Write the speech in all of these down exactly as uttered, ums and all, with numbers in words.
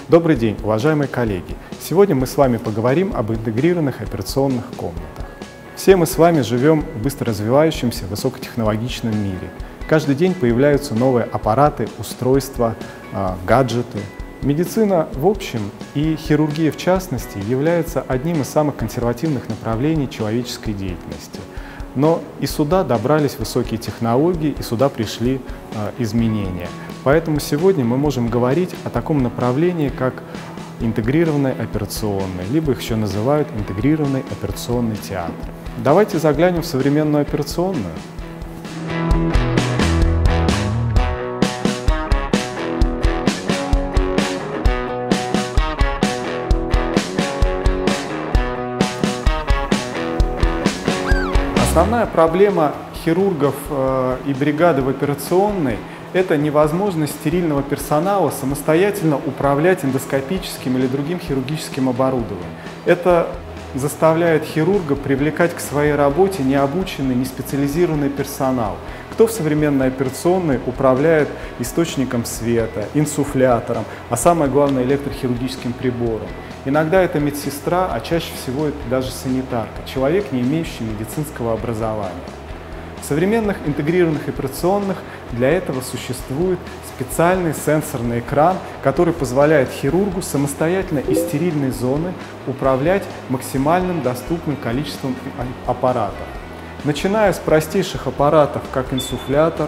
Добрый день, уважаемые коллеги! Сегодня мы с вами поговорим об интегрированных операционных комнатах. Все мы с вами живем в быстро развивающемся высокотехнологичном мире. Каждый день появляются новые аппараты, устройства, гаджеты. Медицина в общем и хирургия в частности является одним из самых консервативных направлений человеческой деятельности. Но и сюда добрались высокие технологии, и сюда пришли э, изменения. Поэтому сегодня мы можем говорить о таком направлении, как интегрированный операционный, либо их еще называют интегрированный операционный театр. Давайте заглянем в современную операционную. Основная проблема хирургов э, и бригады в операционной – это невозможность стерильного персонала самостоятельно управлять эндоскопическим или другим хирургическим оборудованием. Это заставляет хирурга привлекать к своей работе необученный, неспециализированный персонал. Кто в современной операционной управляет источником света, инсуфлятором, а самое главное – электрохирургическим прибором? Иногда это медсестра, а чаще всего это даже санитарка, человек, не имеющий медицинского образования. В современных интегрированных операционных для этого существует специальный сенсорный экран, который позволяет хирургу самостоятельно из стерильной зоны управлять максимальным доступным количеством аппаратов. Начиная с простейших аппаратов, как инсуфлятор,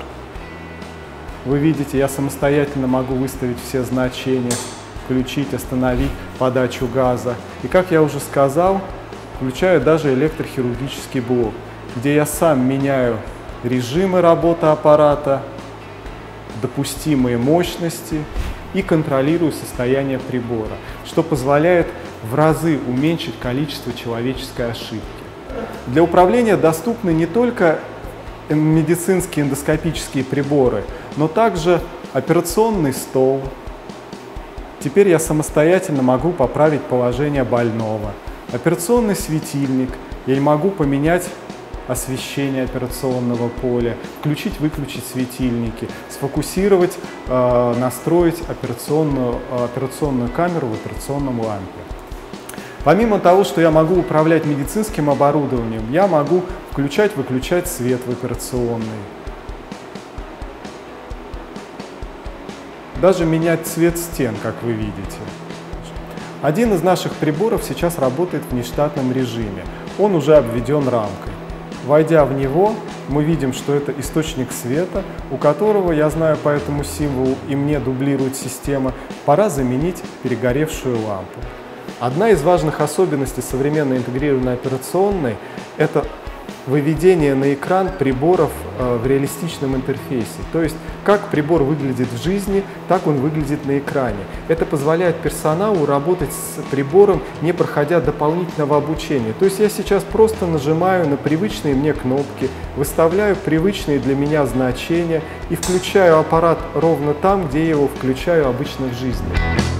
вы видите, я самостоятельно могу выставить все значения, включить, остановить подачу газа. И, как я уже сказал, включаю даже электрохирургический блок, где я сам меняю режимы работы аппарата, допустимые мощности и контролирую состояние прибора, что позволяет в разы уменьшить количество человеческой ошибки. Для управления доступны не только медицинские эндоскопические приборы, но также операционный стол. Теперь я самостоятельно могу поправить положение больного. Операционный светильник. Я могу поменять освещение операционного поля, включить-выключить светильники, сфокусировать, э, настроить операционную, операционную камеру в операционном лампе. Помимо того, что я могу управлять медицинским оборудованием, я могу включать-выключать свет в операционной. Даже менять цвет стен, как вы видите. Один из наших приборов сейчас работает в нештатном режиме. Он уже обведен рамкой. Войдя в него, мы видим, что это источник света, у которого, я знаю по этому символу, и мне дублирует система, пора заменить перегоревшую лампу. Одна из важных особенностей современной интегрированной операционной – это выведение на экран приборов э, в реалистичном интерфейсе. То есть, как прибор выглядит в жизни, так он выглядит на экране. Это позволяет персоналу работать с прибором, не проходя дополнительного обучения. То есть, я сейчас просто нажимаю на привычные мне кнопки, выставляю привычные для меня значения и включаю аппарат ровно там, где я его включаю обычно в жизни.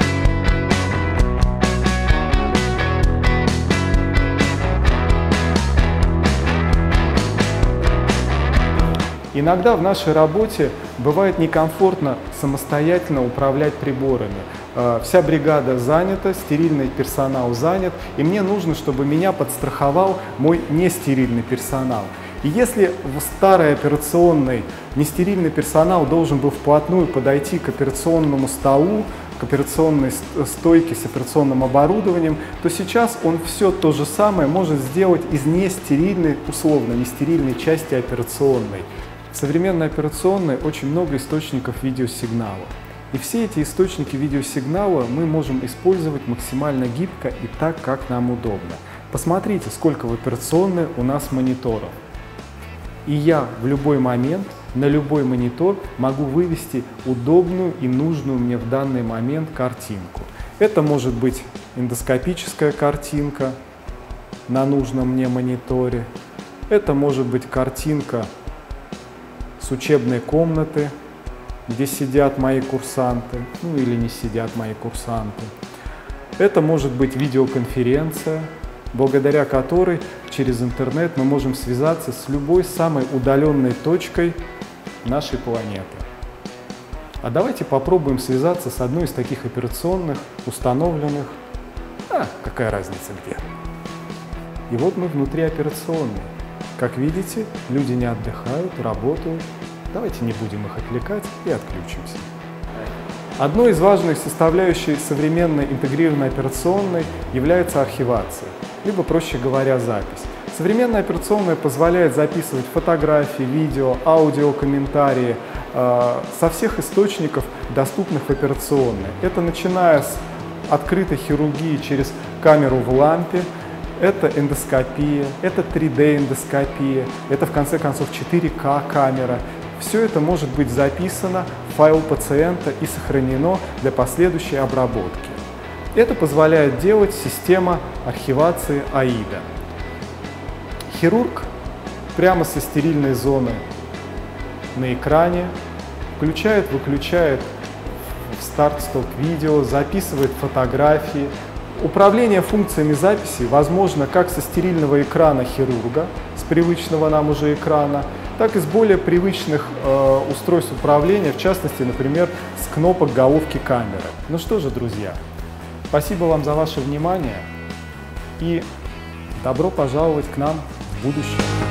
Иногда в нашей работе бывает некомфортно самостоятельно управлять приборами. Вся бригада занята, стерильный персонал занят, и мне нужно, чтобы меня подстраховал мой нестерильный персонал. И если в старой операционной нестерильный персонал должен был вплотную подойти к операционному столу, к операционной стойке с операционным оборудованием, то сейчас он все то же самое может сделать из нестерильной, условно нестерильной части операционной. В современной операционной очень много источников видеосигнала. И все эти источники видеосигнала мы можем использовать максимально гибко и так, как нам удобно. Посмотрите, сколько в операционной у нас мониторов. И я в любой момент на любой монитор могу вывести удобную и нужную мне в данный момент картинку. Это может быть эндоскопическая картинка на нужном мне мониторе. Это может быть картинка с учебной комнаты, где сидят мои курсанты, ну или не сидят мои курсанты. Это может быть видеоконференция, благодаря которой через интернет мы можем связаться с любой самой удаленной точкой нашей планеты. А давайте попробуем связаться с одной из таких операционных, установленных, а какая разница где. И вот мы внутри операционной. Как видите, люди не отдыхают, работают. Давайте не будем их отвлекать и отключимся. Одной из важных составляющих современной интегрированной операционной является архивация, либо, проще говоря, запись. Современная операционная позволяет записывать фотографии, видео, аудио, комментарии э, со всех источников, доступных в операционной. Это начиная с открытой хирургии через камеру в лампе, это эндоскопия, это три дэ эндоскопия, это в конце концов четыре ка камера. Все это может быть записано в файл пациента и сохранено для последующей обработки. Это позволяет делать система архивации аида. Хирург прямо со стерильной зоны на экране включает, выключает в старт-стоп видео, записывает фотографии. Управление функциями записи возможно как со стерильного экрана хирурга, с привычного нам уже экрана, так и с более привычных э, устройств управления, в частности, например, с кнопок головки камеры. Ну что же, друзья, спасибо вам за ваше внимание и добро пожаловать к нам в будущее.